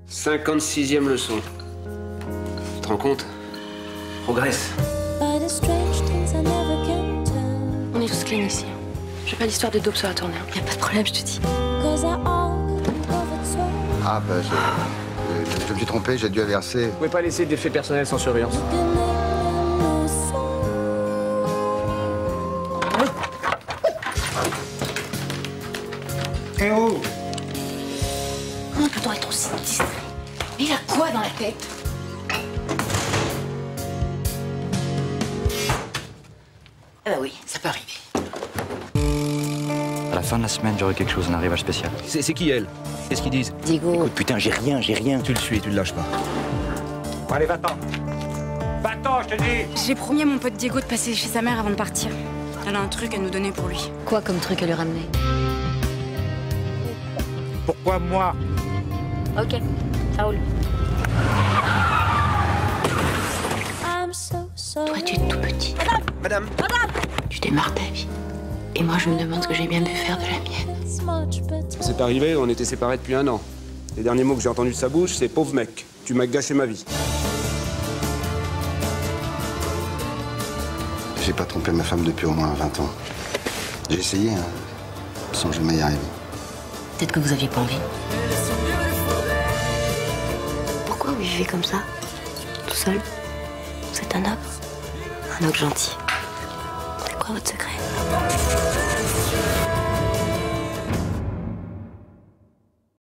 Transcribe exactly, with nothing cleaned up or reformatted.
cinquante-sixième leçon. Tu te rends compte? Progresse. On est tous clean ici. Je veux pas l'histoire de dope sur la tournée. Hein. Y a pas de problème, je te dis. Ah bah je, je, je me suis trompé, j'ai dû verser. Vous pouvez pas laisser d'effets personnels sans surveillance. Eh oh! Comment peut-on être aussi distrait? Il a quoi dans la tête? Ah bah oui, ça peut arriver. À la fin de la semaine, j'aurai quelque chose, un arrivage spécial. C'est qui elle? Qu'est-ce qu'ils disent? Diego. Écoute, putain, j'ai rien, j'ai rien. Tu le suis, tu le lâches pas. Allez, va-t'en. Va-t'en, je te dis. J'ai promis à mon pote Diego de passer chez sa mère avant de partir. Elle a un truc à nous donner pour lui. Quoi comme truc à lui ramener? Pourquoi moi? Ok, ça roule. Toi, tu es tout petit. Madame Madame Tu démarres ta vie. Et moi, je me demande ce que j'ai bien pu faire de la mienne. C'est pas arrivé, on était séparés depuis un an. Les derniers mots que j'ai entendus de sa bouche, c'est « pauvre mec, tu m'as gâché ma vie ». J'ai pas trompé ma femme depuis au moins vingt ans. J'ai essayé, hein, sans jamais y arriver. Peut-être que vous aviez pas envie. Pourquoi vous vivez comme ça? Tout seul? Vous êtes un homme? Un autre gentil. C'est quoi votre secret?